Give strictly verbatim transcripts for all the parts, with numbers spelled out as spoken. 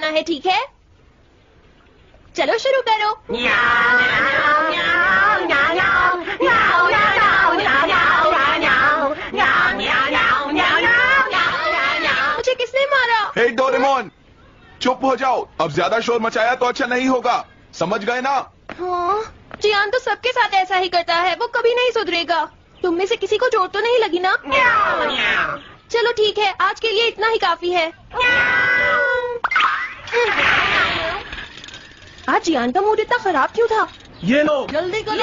है, ठीक है? चलो शुरू करो। मुझे किसने मारा? हे डोरेमोन, चुप हो जाओ। अब ज्यादा शोर मचाया तो अच्छा नहीं होगा, समझ गए ना? हाँ, जियान तो सबके साथ ऐसा ही करता है, वो कभी नहीं सुधरेगा। तुम में से किसी को चोट तो नहीं लगी ना? चलो ठीक है, आज के लिए इतना ही काफी है। आज जियान का मूड इतना खराब क्यों था? ये लो, जल्दी करो,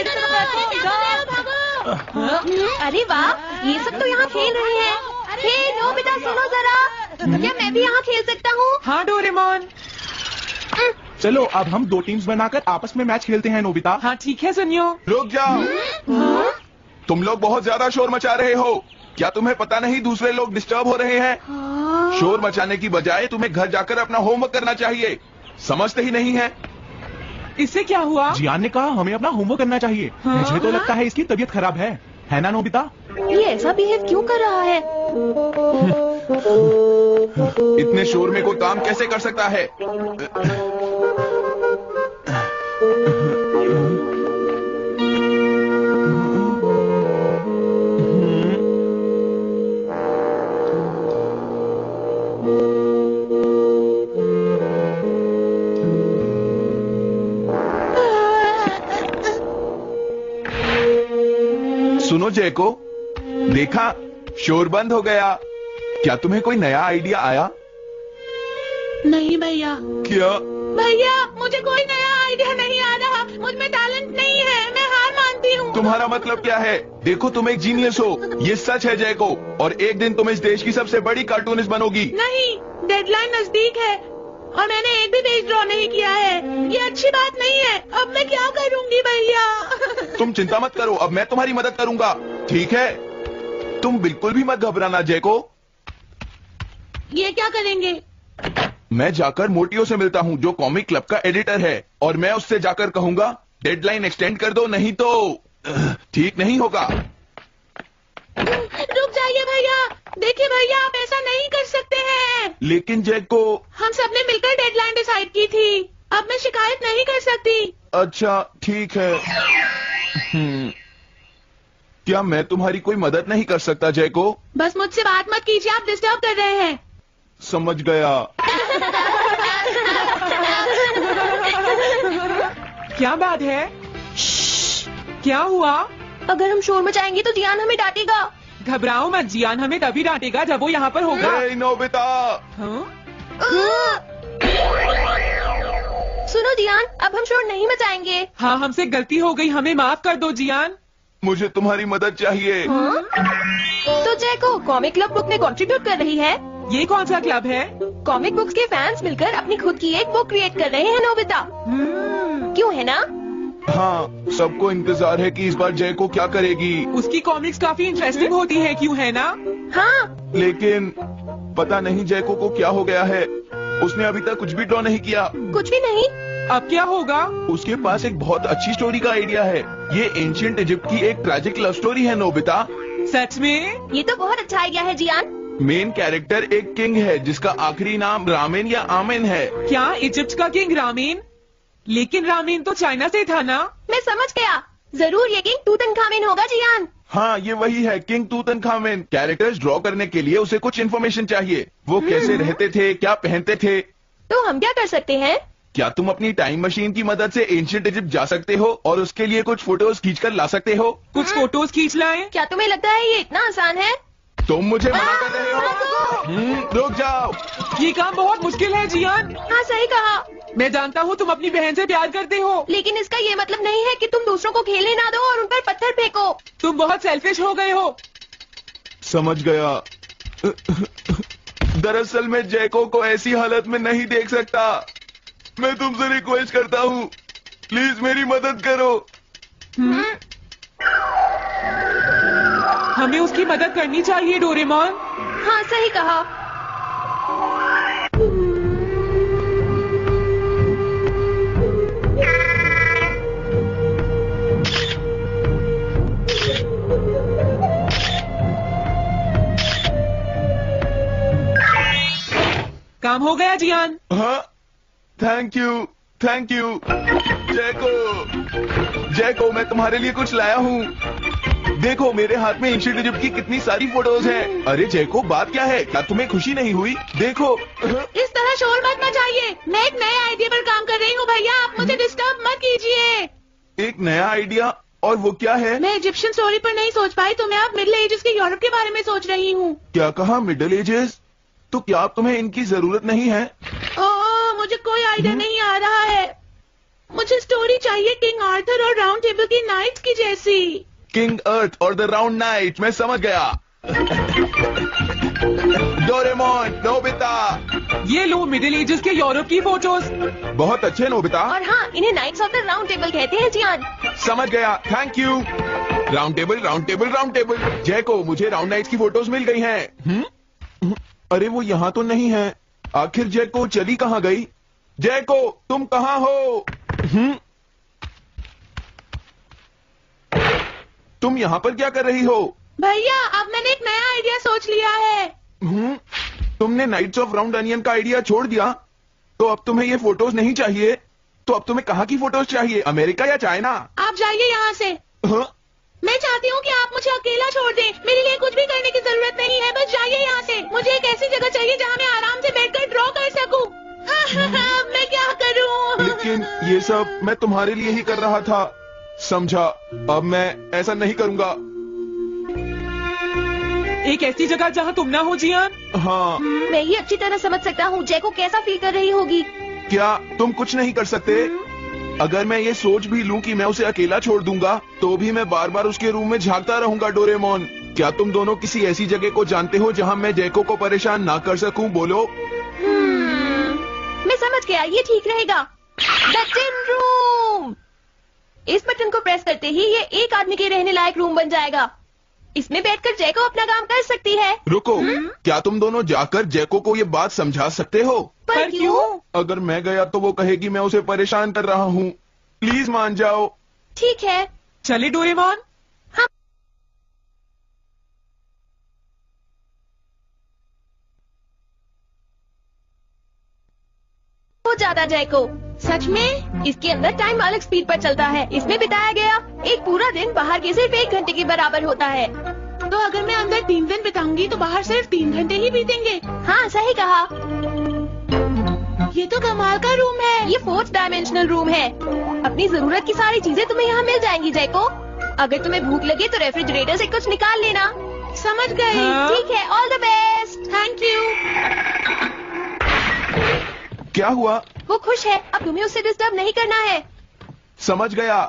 अरे वाह, ये सब तो यहाँ खेल रहे हैं। हे नोबिता, सुनो जरा, क्या मैं भी यहाँ खेल सकता हूँ? हाँ डोरेमोन। चलो अब हम दो टीम्स बनाकर आपस में मैच खेलते हैं नोबिता। हाँ ठीक है सुनियो। रुक जाओ, तुम लोग बहुत ज्यादा शोर मचा रहे हो। क्या तुम्हें पता नहीं दूसरे लोग डिस्टर्ब हो रहे हैं? शोर मचाने की बजाय तुम्हें घर जाकर अपना होमवर्क करना चाहिए। समझते ही नहीं है? इससे क्या हुआ? जियान ने कहा हमें अपना होमवर्क करना चाहिए। हाँ? मुझे तो लगता है इसकी तबीयत खराब है, है ना नोबिता? ये ऐसा बिहेव क्यों कर रहा है? इतने शोर में कोई काम कैसे कर सकता है? सुनो जैको, देखा शोर बंद हो गया। क्या तुम्हें कोई नया आइडिया आया? नहीं भैया। क्या? भैया, मुझे कोई नया आइडिया नहीं आ रहा। मुझ में टैलेंट नहीं है, मैं हार मानती हूँ। तुम्हारा मतलब क्या है? देखो तुम एक जीनियस हो, ये सच है जैको। और एक दिन तुम इस देश की सबसे बड़ी कार्टूनिस्ट बनोगी। नहीं, डेडलाइन नजदीक है और मैंने एक भी पेज ड्रॉ नहीं किया है। ये अच्छी बात नहीं है। अब मैं क्या करूँगी भैया? तुम चिंता मत करो, अब मैं तुम्हारी मदद करूंगा, ठीक है? तुम बिल्कुल भी मत घबराना जैको। ये क्या करेंगे? मैं जाकर मोटियो से मिलता हूँ, जो कॉमिक क्लब का एडिटर है, और मैं उससे जाकर कहूंगा डेडलाइन एक्सटेंड कर दो, नहीं तो ठीक नहीं होगा। रुक जाइए भैया। देखिए भैया, आप ऐसा नहीं कर सकते हैं। लेकिन जैको, हम सबने मिलकर डेडलाइन डिसाइड की थी। अब मैं शिकायत नहीं कर सकती। अच्छा ठीक है। हम्म, क्या मैं तुम्हारी कोई मदद नहीं कर सकता जैको? बस मुझसे बात मत कीजिए, आप डिस्टर्ब कर रहे हैं। समझ गया। क्या बात है? क्या हुआ? अगर हम शोर मचाएंगे तो जियान हमें डांटेगा। घबराओ मत, जियान हमें तभी डांटेगा जब वो यहाँ पर होगा। Hey Nobita. हाँ? सुनो जियान, अब हम शोर नहीं मचाएंगे। हाँ, हमसे गलती हो गई, हमें माफ कर दो जियान। मुझे तुम्हारी मदद चाहिए। हाँ? तो जैको, कॉमिक क्लब बुक में कंट्रीब्यूट कर रही है। ये कौन सा क्लब है? कॉमिक बुक्स के फैंस मिलकर अपनी खुद की एक बुक क्रिएट कर रहे हैं नोबिता। हम्म, क्यों, है ना? हाँ, सबको इंतजार है कि इस बार जैको क्या करेगी। उसकी कॉमिक्स काफी इंटरेस्टिंग होती है, क्यों है ना? हाँ। लेकिन पता नहीं जैको को क्या हो गया है। उसने अभी तक कुछ भी ड्रॉ नहीं किया। कुछ भी नहीं? अब क्या होगा? उसके पास एक बहुत अच्छी स्टोरी का आइडिया है। ये एंशिएंट इजिप्ट की एक ट्रैजिक लव स्टोरी है नोबिता। सच में? ये तो बहुत अच्छा आइडिया है जियान। मेन कैरेक्टर एक किंग है जिसका आखिरी नाम रामेन या आमेन है। क्या इजिप्ट का किंग रामेन? लेकिन रामेन तो चाइना से था ना? मैं समझ गया, जरूर ये किंग तूतनखामेन होगा जियान। हाँ, ये वही है, किंग तूतनखामेन। कैरेक्टर्स ड्रॉ करने के लिए उसे कुछ इन्फॉर्मेशन चाहिए। वो कैसे रहते थे, क्या पहनते थे। तो हम क्या कर सकते हैं? क्या तुम अपनी टाइम मशीन की मदद से एंशिएंट इजिप्ट जा सकते हो और उसके लिए कुछ फोटोज खींचकर ला सकते हो? कुछ फोटोज खींच लाएं? क्या तुम्हें लगता है ये इतना आसान है? तुम मुझे मना कर रहे हो? हम्म, रुक जाओ। ये काम बहुत मुश्किल है जियान। हाँ, सही कहा। मैं जानता हूँ तुम अपनी बहन से प्यार करते हो, लेकिन इसका ये मतलब नहीं है कि तुम दूसरों को खेलने ना दो और उन पर पत्थर फेंको। तुम बहुत सेल्फिश हो गए हो। समझ गया। दरअसल मैं जैको को ऐसी हालत में नहीं देख सकता। मैं तुमसे रिक्वेस्ट करता हूँ, प्लीज मेरी मदद करो। हम्म? हमें उसकी मदद करनी चाहिए डोरेमोन। हाँ, सही कहा। काम हो गया जियान। हाँ, thank you, thank you. Jaiko, Jaiko, मैं तुम्हारे लिए कुछ लाया हूँ। देखो मेरे हाथ में एंशिएंट इजिप्ट की कितनी सारी फोटोज हैं। अरे जैको, बात क्या है? क्या तुम्हें खुशी नहीं हुई? देखो। इस तरह शोर मत मचाइए। मैं एक नए आइडिया पर काम कर रही हूँ भैया, आप मुझे डिस्टर्ब मत कीजिए। एक नया आइडिया? और वो क्या है? मैं इजिप्शियन स्टोरी पर नहीं सोच पाई तो मैं अब मिडिल एजेस के यूरोप के बारे में सोच रही हूँ। क्या कहा? Middle ages? तो क्या अब तुम्हें इनकी जरूरत नहीं है? ओह, मुझे कोई आइडिया नहीं आ रहा है। मुझे स्टोरी चाहिए किंग आर्थर और राउंड टेबल की नाइट्स की जैसी। किंग अर्थ और द राउंड नाइट, मैं समझ गया। Doraemon, Nobita. ये लो मिडिल एजेस के यूरोप की फोटोज। बहुत अच्छे नोबिता। और हाँ, इन्हें knights of the round table कहते हैं जियान। समझ गया, thank you. Round table, round table, round table. Jaiko, मुझे राउंड नाइट्स की फोटोज मिल गई हैं। हम्म? अरे वो यहाँ तो नहीं है। आखिर जैको चली कहाँ गई? जैको, तुम कहाँ हो? हम्म? तुम यहाँ पर क्या कर रही हो? भैया, अब मैंने एक नया आइडिया सोच लिया है। हम्म? तुमने नाइट्स ऑफ राउंड अनियन का आइडिया छोड़ दिया? तो अब तुम्हें ये फोटोज नहीं चाहिए? तो अब तुम्हें कहाँ की फोटोज चाहिए? अमेरिका या चाइना? आप जाइए यहाँ से। हाँ? मैं चाहती हूँ कि आप मुझे अकेला छोड़ दें। मेरे लिए कुछ भी करने की जरूरत नहीं है, बस जाइए यहाँ से। मुझे एक ऐसी जगह चाहिए जहाँ मैं आराम से बैठकर ड्रॉ कर सकूँ। अब मैं क्या करूँ? लेकिन ये सब मैं तुम्हारे लिए ही कर रहा था, समझा? अब मैं ऐसा नहीं करूँगा। एक ऐसी जगह जहाँ तुम ना हो जियान। हाँ। मैं ये अच्छी तरह समझ सकता हूँ जैको कैसा फील कर रही होगी। क्या तुम कुछ नहीं कर सकते? अगर मैं ये सोच भी लूं कि मैं उसे अकेला छोड़ दूंगा, तो भी मैं बार बार उसके रूम में झांकता रहूंगा। डोरेमोन, क्या तुम दोनों किसी ऐसी जगह को जानते हो जहां मैं जैको को परेशान ना कर सकूं? बोलो। hmm, मैं समझ गया, ये ठीक रहेगा। The tin room. इस बटन को प्रेस करते ही ये एक आदमी के रहने लायक रूम बन जाएगा। इसमें बैठकर जैको अपना काम कर सकती है। रुको, क्या तुम दोनों जाकर जैको को ये बात समझा सकते हो? पर क्यों? अगर मैं गया तो वो कहेगी मैं उसे परेशान कर रहा हूँ। प्लीज मान जाओ। ठीक है, चले डोरेमोन। हाँ। हो जाता जैको। सच में इसके अंदर टाइम अलग स्पीड पर चलता है। इसमें बिताया गया एक पूरा दिन बाहर के सिर्फ एक घंटे के बराबर होता है। तो अगर मैं अंदर तीन दिन बिताऊंगी तो बाहर सिर्फ तीन घंटे ही बीतेंगे। हाँ, सही कहा। ये तो कमाल का रूम है। ये फोर्थ डायमेंशनल रूम है। अपनी जरूरत की सारी चीजें तुम्हें यहाँ मिल जाएंगी जैको। अगर तुम्हें भूख लगे तो रेफ्रिजरेटर से कुछ निकाल लेना। समझ गई। हाँ? ठीक है, all the best. Thank you. क्या हुआ? वो खुश है, अब तुम्हें उससे डिस्टर्ब नहीं करना है। समझ गया।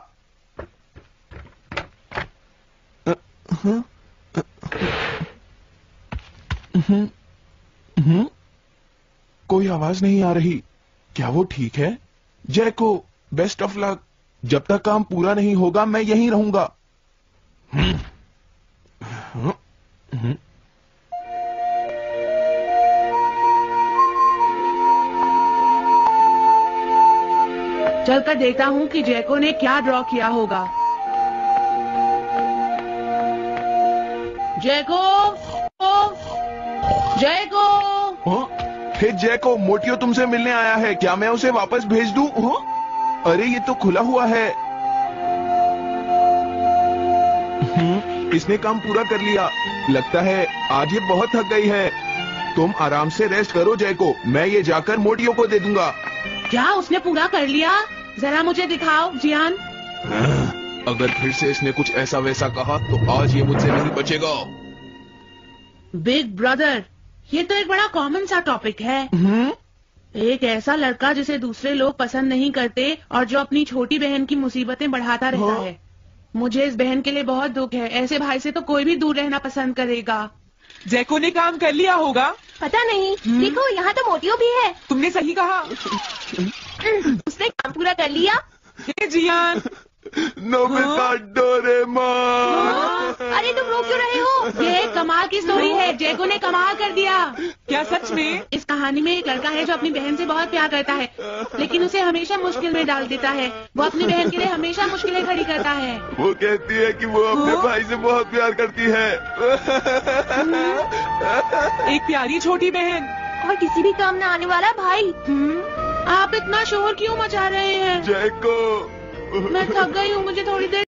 कोई आवाज नहीं आ रही। क्या वो ठीक है? Jaiko, best of luck. जब तक काम पूरा नहीं होगा मैं यहीं रहूंगा। चलकर देखता हूँ कि जैको ने क्या ड्रॉ किया होगा। जैको, जैको। हे जैको, मोटियो तुमसे मिलने आया है। क्या मैं उसे वापस भेज दूं? हाँ? अरे ये तो खुला हुआ है। हम्म, इसने काम पूरा कर लिया। लगता है आज ये बहुत थक गई है। तुम आराम से रेस्ट करो जैको, मैं ये जाकर मोटियो को दे दूंगा। क्या उसने पूरा कर लिया? जरा मुझे दिखाओ जियान। अगर फिर से इसने कुछ ऐसा वैसा कहा तो आज ये मुझसे नहीं बचेगा। बिग ब्रदर, ये तो एक बड़ा कॉमन सा टॉपिक है। हम्म? एक ऐसा लड़का जिसे दूसरे लोग पसंद नहीं करते और जो अपनी छोटी बहन की मुसीबतें बढ़ाता रहता हाँ? है। मुझे इस बहन के लिए बहुत दुख है। ऐसे भाई से तो कोई भी दूर रहना पसंद करेगा। जैको ने काम कर लिया होगा। पता नहीं। देखो, यहाँ तो मोटियो भी है। तुमने सही कहा। उसने काम पूरा कर लिया। Hey Gian. Nobita, Doraemon. अरे तुम रो क्यों रहे हो? ये एक कमाल की स्टोरी है। जैको ने कमाल कर दिया। क्या सच में? इस कहानी में एक लड़का है जो अपनी बहन से बहुत प्यार करता है, लेकिन उसे हमेशा मुश्किल में डाल देता है। वो अपनी बहन के लिए हमेशा मुश्किलें खड़ी करता है। वो कहती है कि वो अपने हाँ? भाई से बहुत प्यार करती है। एक प्यारी छोटी बहन। और किसी भी काम न आने वाला भाई। हम्म, आप इतना शोर क्यों मचा रहे हैं? जैको मैं थक गई हूँ, मुझे थोड़ी देर